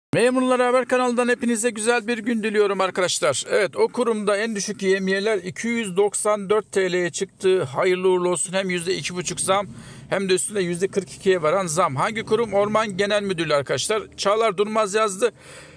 Memurlar Haber kanalından hepinize güzel bir gün diliyorum arkadaşlar. Evet, o kurumda en düşük yevmiyeler 294 TL'ye çıktı. Hayırlı uğurlu olsun. Hem %2,5 zam hem de üstüne %42'ye varan zam. Hangi kurum? Orman Genel Müdürlüğü arkadaşlar. Çağlar Durmaz yazdı.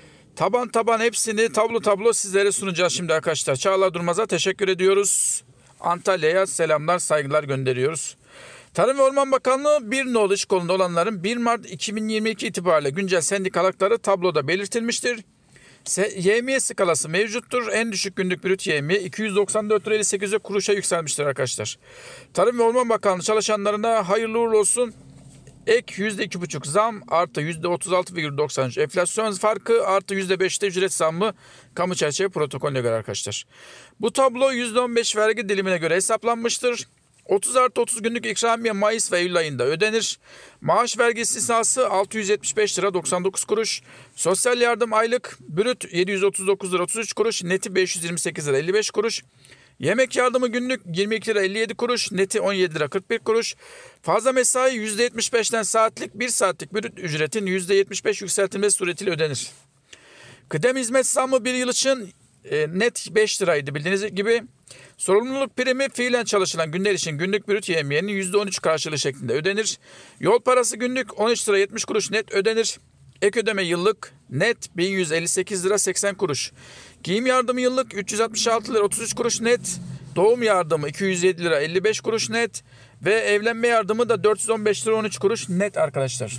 Taban hepsini tablo sizlere sunacağız şimdi arkadaşlar. Çağlar Durmaz'a teşekkür ediyoruz. Antalya'ya selamlar, saygılar gönderiyoruz. Tarım ve Orman Bakanlığı bir nolu iş kolunda olanların 1 Mart 2022 itibariyle güncel sendika hakları tabloda belirtilmiştir. Yevmiye skalası mevcuttur. En düşük günlük brüt yevmiye 294 lira 58 kuruşa yükselmiştir arkadaşlar. Tarım ve Orman Bakanlığı çalışanlarına hayırlı uğurlu olsun. Ek %2,5 zam artı %36,93 enflasyon farkı artı %5'te ücret zammı kamu çerçeve protokolüne göre arkadaşlar. Bu tablo %15 vergi dilimine göre hesaplanmıştır. 30+30 günlük ikramiye Mayıs ve Eylül ayında ödenir. Maaş vergi istisnası 675 lira 99 kuruş. Sosyal yardım aylık brüt 739 lira 33 kuruş. Neti 528 lira 55 kuruş. Yemek yardımı günlük 22 lira 57 kuruş. Neti 17 lira 41 kuruş. Fazla mesai %75'ten saatlik 1 saatlik brüt ücretin %75 yükseltilmesi suretiyle ödenir. Kıdem hizmet zammı bir yıl için net 5 liraydı bildiğiniz gibi. Sorumluluk primi fiilen çalışılan günler için günlük brüt yevmiyenin %13 karşılığı şeklinde ödenir. Yol parası günlük 13 lira 70 kuruş net ödenir. Ek ödeme yıllık net 1158 lira 80 kuruş. Giyim yardımı yıllık 366 lira 33 kuruş net. Doğum yardımı 207 lira 55 kuruş net. Ve evlenme yardımı da 415 lira 13 kuruş net arkadaşlar.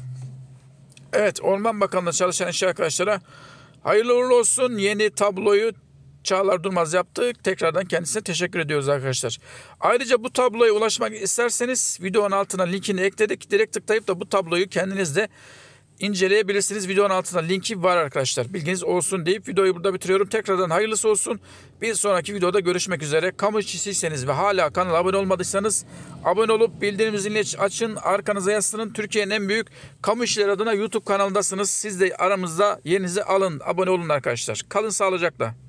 Evet, Orman Bakanlığı çalışan işçi arkadaşlara hayırlı uğurlu olsun. Yeni tabloyu Çağlar Durmaz yaptı. Tekrardan kendisine teşekkür ediyoruz arkadaşlar. Ayrıca bu tabloya ulaşmak isterseniz videonun altına linkini ekledik. Direkt tıklayıp da bu tabloyu kendiniz de inceleyebilirsiniz. Videonun altında linki var arkadaşlar. Bilginiz olsun deyip videoyu burada bitiriyorum. Tekrardan hayırlısı olsun. Bir sonraki videoda görüşmek üzere. Kamu işçisiyseniz ve hala kanala abone olmadıysanız abone olup bildirim zilini açın. Arkanıza yaslanın. Türkiye'nin en büyük kamu işçileri adına YouTube kanalındasınız. Siz de aramızda yerinizi alın. Abone olun arkadaşlar. Kalın sağlıcakla.